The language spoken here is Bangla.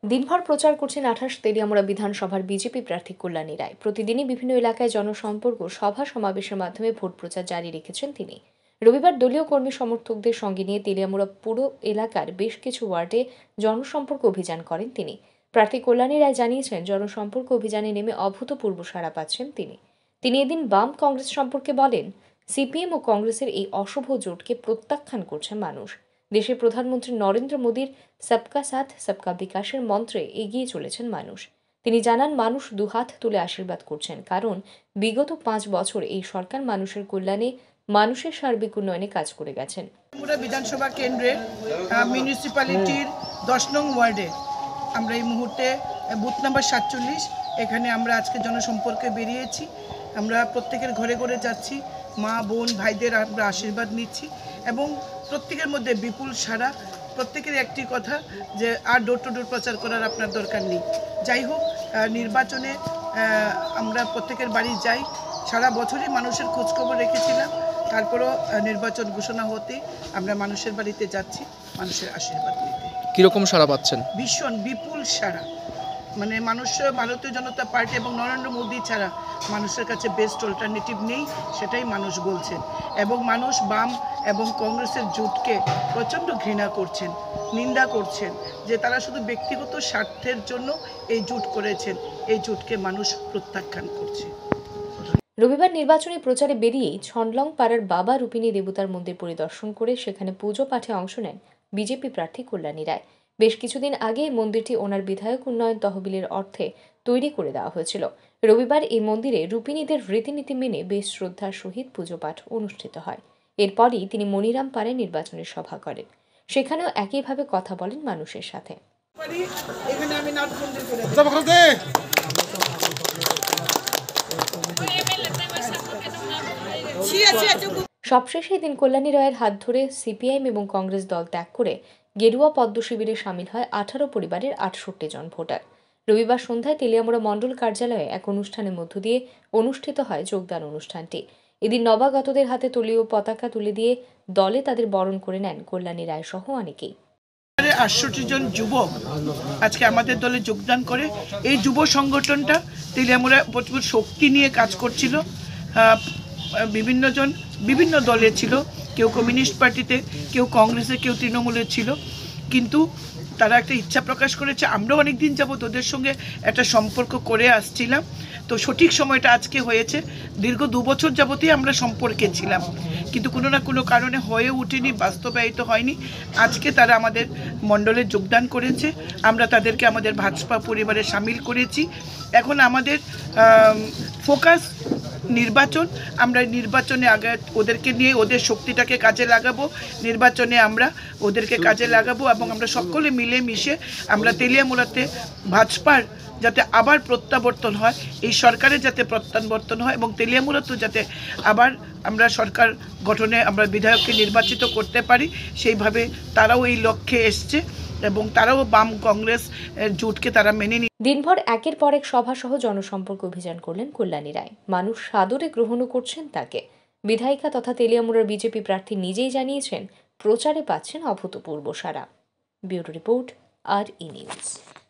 দিনভর প্রচার করছেন ২৮ তেলিয়ামুড়া বিধানসভার বিজেপি প্রার্থী কল্যাণী রায়। প্রতিদিনই বিভিন্ন এলাকায় জনসম্পর্ক সভা সমাবেশের মাধ্যমে ভোট প্রচার জারি রেখেছেন তিনি। রবিবার দলীয় কর্মী সমর্থকদের সঙ্গে নিয়ে তেলিয়ামুড়া পুরো এলাকার বেশ কিছু ওয়ার্ডে জনসম্পর্ক অভিযান করেন তিনি। প্রার্থী কল্যাণী রায় জানিয়েছেন, জনসম্পর্ক অভিযানে নেমে অভূতপূর্ব সাড়া পাচ্ছেন তিনি এদিন বাম কংগ্রেস সম্পর্কে বলেন, সিপিএম ও কংগ্রেসের এই অশুভ জোটকে প্রত্যাখ্যান করছে মানুষ। দেশের প্রধানমন্ত্রী নরেন্দ্র মোদীর সবকা সাথ সবকা বিকাশের মন্ত্রে এগিয়ে চলেছেন মানুষ। তিনি জানান, মানুষ দুহাত তুলে আশীর্বাদ করছেন, কারণ বিগত ৫ বছর এই সরকার মানুষের কল্যাণে, মানুষের সার্বিক উন্নয়নে কাজ করে গেছেন। বিধানসভা কেন্দ্রের মিউনিসিপ্যালিটির ১০ নং ওয়ার্ডে আমরা এই মুহূর্তে বুথ নাম্বার ৪৭ এখানে আমরা আজকে জনসম্পর্কে বেরিয়েছি। আমরা প্রত্যেকের ঘরে ঘরে যাচ্ছি, মা বোন ভাইদের আমরা আশীর্বাদ নিচ্ছি এবং প্রত্যেকের মধ্যে বিপুল সাড়া। প্রত্যেকের একটি কথা যে আর ডোর টু ডোর প্রচার করার আপনার দরকার নেই। যাই হোক, নির্বাচনে আমরা প্রত্যেকের বাড়ি যাই, সারা বছরই মানুষের খোঁজখবর রেখেছিলাম। তারপরও নির্বাচন ঘোষণা হতে আমরা মানুষের বাড়িতে যাচ্ছি মানুষের আশীর্বাদ নিতে। কীরকম সাড়া পাচ্ছেন? ভীষণ বিপুল সাড়া। মানে মানুষ ভারতীয় জনতা পার্টি এবং নরেন্দ্র মোদী ছাড়া মানুষের কাছে বেস্ট অল্টারনেটিভ নেই, সেটাই মানুষ বলছেন। এবং মানুষ বাম এবং কংগ্রেসের জোটকে প্রচণ্ড ঘৃণা করছেন, নিন্দা করছেন যে তারা শুধু ব্যক্তিগত স্বার্থের জন্য এই জোট করেছেন। এই জোটকে মানুষ প্রত্যাখ্যান করছে। রবিবার নির্বাচনী প্রচারে বেরিয়েই ছনলং পাড়ার বাবা রূপিণী দেবতার মন্দির পরিদর্শন করে সেখানে পুজো পাঠে অংশ নেন বিজেপি প্রার্থী কল্যাণী রায়। বেশ কিছুদিন আগে এই মন্দিরটি ওনার বিধায়ক উন্নয়ন তহবিলের অর্থে তৈরি করে দেওয়া হয়েছিল। রবিবার এই মন্দিরে রূপিণীদের রীতিনীতি মেনে বেশ শ্রদ্ধার সহিত পুজো পাঠ অনুষ্ঠিত হয়। এরপরই তিনি মনিরাম পাড়ায় নির্বাচনী সভা করেন। সেখানেও একইভাবে কথা বলেন মানুষের সাথে। সবশেষে দিন কল্যাণী রায়ের হাত ধরে সিপিআইএম এবং কংগ্রেস দল ত্যাগ করে গেরুয়া পদ্ম শিবিরে সামিল হয় 18 পরিবারের 68 জন ভোটার। রবিবার সন্ধ্যায় তেলিয়ামুড়া মণ্ডল কার্যালয়ে এক অনুষ্ঠানের মধ্য দিয়ে অনুষ্ঠিত হয় যোগদান অনুষ্ঠানটি। এদিন নবাগতদের হাতে দলীয় পতাকা তুলে দিয়ে দলে তাদের বরণ করে নেন কল্যাণী রায় সহ অনেকেই। 68 জন যুবক আজকে আমাদের দলে যোগদান করে। এই যুব সংগঠনটা তেলিয়ামুড়া প্রচুর শক্তি নিয়ে কাজ করছিল। বিভিন্ন জন বিভিন্ন দলে ছিল, কেউ কমিউনিস্ট পার্টিতে, কেউ কংগ্রেসে, কেউ তৃণমূলে ছিল। কিন্তু তারা একটা ইচ্ছা প্রকাশ করেছে। আমরাও অনেক দিন যাবত ওদের সঙ্গে একটা সম্পর্ক করে আসছিলাম। তো সঠিক সময়টা আজকে হয়েছে। দীর্ঘ 2 বছর যাবতই আমরা সম্পর্কে ছিলাম, কিন্তু কোনো না কোনো কারণে হয়ে ওঠেনি, বাস্তবায়িত হয়নি। আজকে তারা আমাদের মণ্ডলে যোগদান করেছে। আমরা তাদেরকে আমাদের ভাজপা পরিবারে সামিল করেছি। এখন আমাদের ফোকাস নির্বাচন। আমরা নির্বাচনে আগে ওদেরকে নিয়ে ওদের শক্তিটাকে কাজে লাগাবো, নির্বাচনে আমরা ওদেরকে কাজে লাগাবো এবং আমরা সকলে মিলে মিশে আমরা তেলিয়ামুড়াতে ভাজপার যাতে আবার প্রত্যাবর্তন হয়, এই সরকারের যাতে প্রত্যাবর্তন হয় এবং তেলিয়ামুড়াতেও যাতে আবার আমরা সরকার গঠনে আমরা বিধায়ককে নির্বাচিত করতে পারি, সেইভাবে তারাও এই লক্ষ্যে এসছে এবং তারাও বাম কংগ্রেস জোটকে তারা মেনে নিয়ে দিনভর একের পর এক সভা সহ জনসম্পর্ক অভিযান করলেন কল্যাণী রায়। মানুষ সাদরে গ্রহণও করছেন তাকে। বিধায়িকা তথা তেলিয়ামুড়ার বিজেপি প্রার্থী নিজেই জানিয়েছেন, প্রচারে পাচ্ছেন অভূতপূর্ব সাড়া। ব্যুরো রিপোর্ট, আর ই নিউজ।